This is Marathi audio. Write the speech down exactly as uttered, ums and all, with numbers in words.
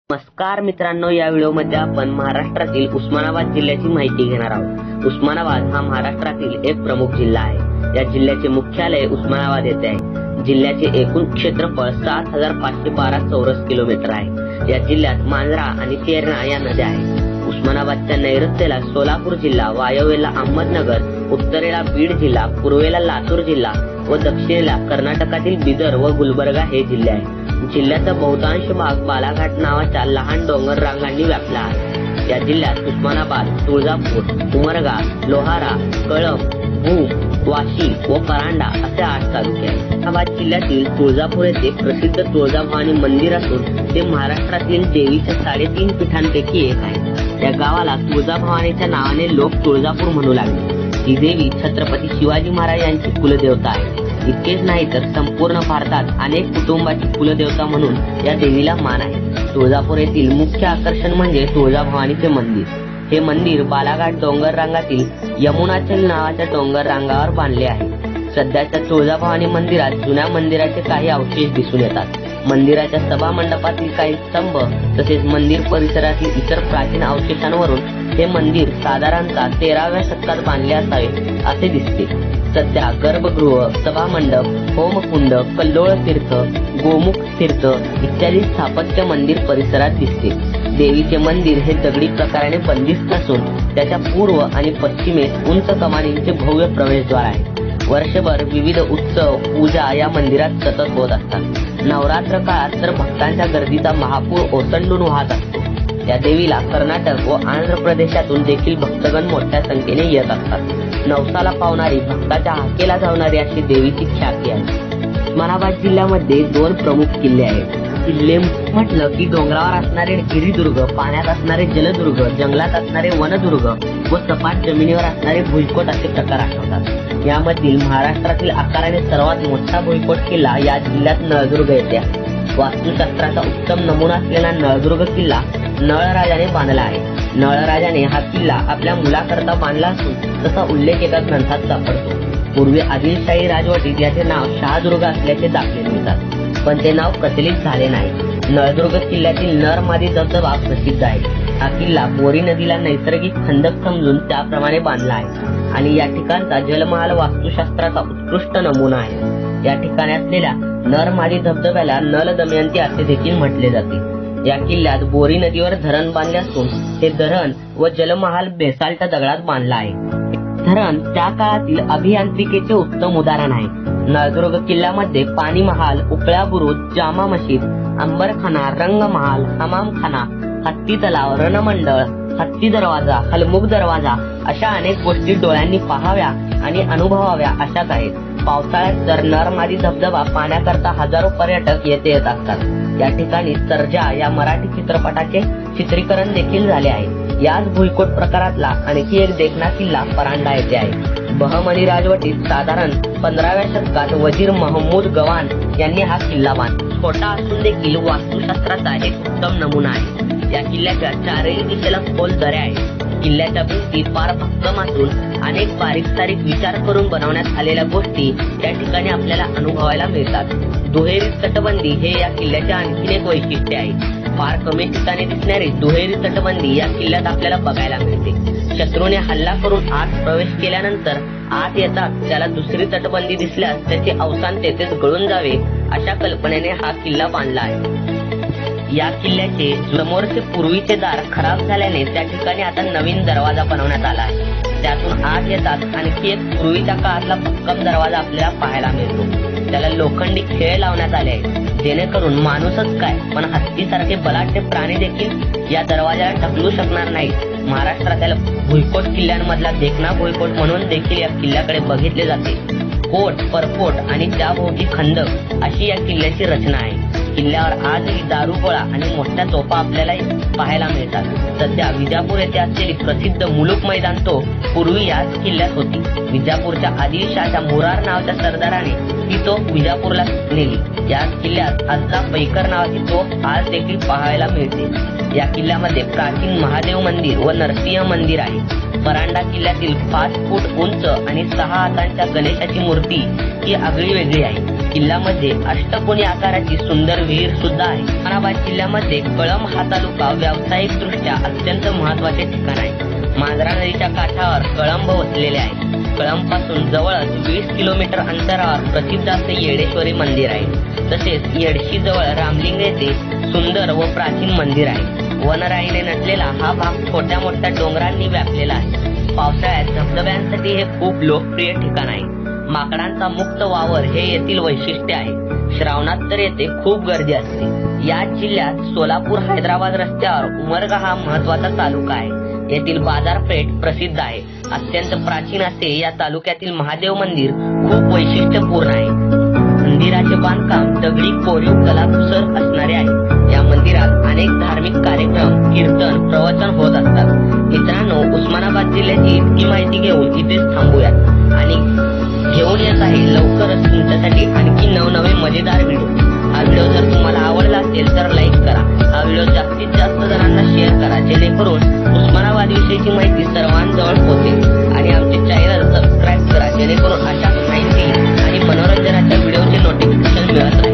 नमस्कार मित्रांनो, या व्हिडिओमध्ये आपण महाराष्ट्रातील उस्मानाबाद जिल्ह्याची माहिती घेणार आहोत। उस्मानाबाद हा महाराष्ट्रातील एक प्रमुख जिल्हा आहे। या जिल्ह्याचे मुख्यालय उस्मानाबाद येथे आहे। जिल्ह्याचे एकूण क्षेत्रफळ सात हजार पाचशे बारा चौरस किलोमीटर आहे। या जिल्ह्यात मांजरा आणि तेरणा या नद्या आहेत। उस्मानाबादच्या नैऋत्येला सोलापूर जिल्हा, वायव्येला अहमदनगर, उत्तरेला बीड जिल्हा, पूर्वेला लातूर जिल्हा व दक्षिणेला कर्नाटकातील बिदर व गुलबर्गा हे जिल्हे आहेत। जिल्ह्याचा बहुतांश भाग बालाघाट नावाच्या लहान डोंगर रांगांनी व्यापला आहे। या जिल्ह्यात उस्मानाबाद, तुळजापूर, उमरगा, लोहारा, कळंब, भूम, वाशी व परांडा असे आठ तालुके आहेत। उस्मानाबाद जिल्ह्यातील तुळजापूर येथे प्रसिद्ध तुळजाभवानी मंदिर असून ते महाराष्ट्रातील देवीच्या साडेतीन पीठांपैकी एक आहे। या गावाला तुळजाभवानीच्या नावाने लोक तुळजापूर म्हणू लागले। ही देवी छत्रपती शिवाजी महाराज यांची कुलदेवता आहे। इतकेच नाही तर संपूर्ण भारतात अनेक कुटुंबाची कुलदेवता म्हणून या देवीला मान आहे। तुळजापूर येथील मुख्य आकर्षण म्हणजे तुळजाभवानीचे मंदिर। हे मंदिर बालाघाट डोंगर रांगातील यमुनाचल नावाच्या डोंगर रांगावर बांधले आहे। सध्याच्या तुळजाभवानी मंदिरात जुन्या मंदिराचे काही अवशेष दिसून येतात। मंदिराच्या सभा मंडपातील काही स्तंभ तसेच मंदिर परिसरातील इतर प्राचीन अवशेषांवरून हे मंदिर साधारणतः तेराव्या शतकात बांधले असावे असे दिसते। सध्या गर्भगृह, सभामंडप, होमकुंड, कल्लोळ तीर्थ, गोमुख तीर्थ इत्यादी स्थापत्य मंदिर परिसरात दिसते। देवीचे मंदिर हे दगडी प्रकाराने बंदिस्त असून त्याच्या पूर्व आणि पश्चिमेस उंच कमानींचे भव्य प्रवेशद्वार आहे। वर्षभर विविध उत्सव, पूजा या मंदिरात सतत होत असतात। नवरात्र काळात तर भक्तांच्या गर्दीचा महापूर ओसंडून वाहत असतो। या देवीला कर्नाटक व आंध्र प्रदेशातून देखील भक्तगण मोठ्या संख्येने येत असतात। नवसाला पावणारी, भक्ताच्या हाकेला धावणारी अशी देवीची ख्याती आहे। उस्मानाबाद जिल्ह्यामध्ये दोन प्रमुख किल्ले आहेत। किल्ले म्हटलं की डोंगरावर असणारे गिरिदुर्ग, पाण्यात असणारे जलदुर्ग, जंगलात असणारे वनदुर्ग व सपाट जमिनीवर असणारे भुईकोट असे प्रकार आठवतात। यामधील महाराष्ट्रातील आकाराने सर्वात मोठा भुईकोट किल्ला या जिल्ह्यात नळदुर्ग येथे आहे। वास्तुशास्त्राचा उत्तम नमुना असलेला नळदुर्ग किल्ला नळराजाने बांधला आहे। नळराजाने हा किल्ला आपल्या मुलाकरता बांधला असून तसा उल्लेख एका ग्रंथात सापडतो। पूर्वी आदिलशाही राजवटीत याचे नाव शहादुर्ग असल्याचे दाखले मिळतात, पण ते नाव प्रचलित झाले नाही। नळदुर्ग किल्ल्यातील नर मादी धबधबा प्रसिद्ध आहे। हा किल्ला बोरी नदीला नैसर्गिक खंदक समजून त्याप्रमाणे बांधला आहे आणि या ठिकाणचा जलमहाल वास्तुशास्त्राचा उत्कृष्ट नमुना आहे। या ठिकाणी असलेल्या नर मादी धबधब्याला नल दमयंती असे देखील म्हटले जाते। या किल्ल्यात बोरी नदीवर धरण बांधले असून हे धरण व जलमहाल बेसाल्ट दगडात बांधला आहे। धरण त्या काळातील अभियांत्रिकेचे उत्तम उदाहरण आहे। नळदुर्ग किल्ल्यामध्ये पाणी महाल, उपळ्या बुरुज, जामा मशीद, अंबरखाना, रंगमहाल, हमामखाना, हत्ती तलाव, रणमंडळ, हत्ती दरवाजा, हलमुख दरवाजा अशा अनेक गोष्टी डोळ्यांनी पाहाव्या आणि अनुभवाव्या अशाच आहेत। पावसाळ्यात तर नरमादी धबधबा पाहण्याकरता हजारो पर्यटक येथे येत असतात। या ठिकाणी सर्जा या मराठी चित्रपटाचे चित्रीकरण देखील झाले आहे। याच भुईकोट प्रकारातला आणखी एक देखणा किल्ला परांडा येथे आहे। बहमनी राजवटीत साधारण पंधराव्या शतकात वजीर महमूद गवान यांनी हा किल्ला बांधला। छोटा असून देखील वास्तुशास्त्राचा एक उत्तम नमुना आहे। या किल्ल्याच्या चारही दिशेला खोल दऱ्या आहेत। किल्ल्याच्या भिंती फार भक्कम असून अनेक बारीक सारीक विचार करून बनवण्यात आलेल्या गोष्टी त्या ठिकाणी आपल्याला अनुभवायला मिळतात। दुहेरी तटबंदी हे या किल्ल्याचे आणखीन एक वैशिष्ट्य आहे। फार कमी ठिकाणी दिसणारी दुहेरी तटबंदी या किल्ल्यात आपल्याला बघायला मिळते। शत्रूने हल्ला करून आत प्रवेश केल्यानंतर आत येतात त्याला दुसरी तटबंदी दिसल्यास त्याचे अवसान तेथेच गळून जावे अशा कल्पनेने हा किल्ला बांधला आहे। या किल्ल्याचे समोरचे पूर्वीचे दार खराब झाल्याने त्या ठिकाणी आता नवीन दरवाजा बनवण्यात आला आहे। त्यातून आत येतात आणखी एक पूर्वीच्या काळातला भक्कम दरवाजा आपल्याला पाहायला मिळतो। त्याला लोखंडी खिळे लावण्यात आले आहेत जेणेकरून माणूसच काय पण हत्तीसारखे बलाढ्य प्राणी देखील या दरवाजाला ढकलू शकणार नाहीत। महाराष्ट्रात त्याला भुईकोट किल्ल्यांमधला देखणा भुईकोट म्हणून देखील या किल्ल्याकडे बघितले जाते। कोट, परकोट आणि त्याभोवती खंदक अशी या किल्ल्याची रचना आहे। किल्ल्यावर आजही दारुगोळा आणि मोठ्या तोफा आपल्याला पाहायला मिळतात। सध्या विजापूर येथे असलेली प्रसिद्ध मुलूक मैदान तो पूर्वी याच किल्ल्यात होती। विजापूरच्या आदिलशाहच्या मुरार नावाच्या सरदाराने ती तोफ विजापूरला नेली। या किल्ल्यात आजचा पैकर नावाची तोफ आज देखील पाहायला मिळते। या किल्ल्यामध्ये प्राचीन महादेव मंदिर व नरसिंह मंदिर आहे। परांडा किल्ल्यातील पाच फूट उंच आणि सहा हातांच्या गणेशाची मूर्ती ही आगळी वेगळी आहे। किल्ल्यामध्ये अष्टकोनी आकाराची सुंदर विहीर सुद्धा आहे. उस्मानाबाद जिल्ह्यामध्ये कळंब हा तालुका व्यावसायिक दृष्ट्या अत्यंत महत्त्वाचे ठिकाण आहे. मांजरा नदीच्या काठावर कळंब वसलेले आहे. कळंब पासून जवळच वीस किलोमीटर अंतरावर प्रसिद्ध असे येडेश्वरी मंदिर आहे. तसेच येडशी जवळ रामलिंग येथे सुंदर व प्राचीन मंदिर आहे. वनराईने नटलेला हा भाग छोट्या मोठ्या डोंगरांनी व्यापलेला आहे. पावसाळ्यात धबधब्यांसाठी हे खूप लोकप्रिय ठिकाण आहे. माकडांचा मुक्त वावर हे येथील वैशिष्ट्य आहे. श्रावणात तर येथे खूप गर्दी असते. या जिल्ह्यात सोलापूर हैदराबाद रस्त्यावर उमरगा हा महत्वाचा तालुका आहे. येथील बाजारपेठ प्रसिद्ध आहे. अत्यंत प्राचीन असे या तालुक्यातील महादेव मंदिर खूप वैशिष्ट्यपूर्ण आहे. मंदिराचे बांधकाम दगडी कोरीव कलाकुसर असणारे आहे. या मंदिरात अनेक धार्मिक कार्यक्रम, कीर्तन, प्रवचन होत असतात. मित्रांनो, उस्मानाबाद जिल्ह्याची इतकी माहिती घेऊन इथेच थांबूयात आणि घेऊन येत आहे लवकरच तुमच्यासाठी आणखी नवनवे मजेदार व्हिडिओ. हा व्हिडिओ जर तुम्हाला आवडला असेल तर लाईक करा. हा व्हिडिओ जास्तीत जास्त जणांना शेअर करा, जेणेकरून उस्मानाबाद विषयीची माहिती सर्वांजवळ पोहोचेल. आणि आमचे चॅनल सबस्क्राईब करा, जेणेकरून अशा माहिती आणि मनोरंजनाच्या व्हिडिओचे नोटिफिकेशन मिळत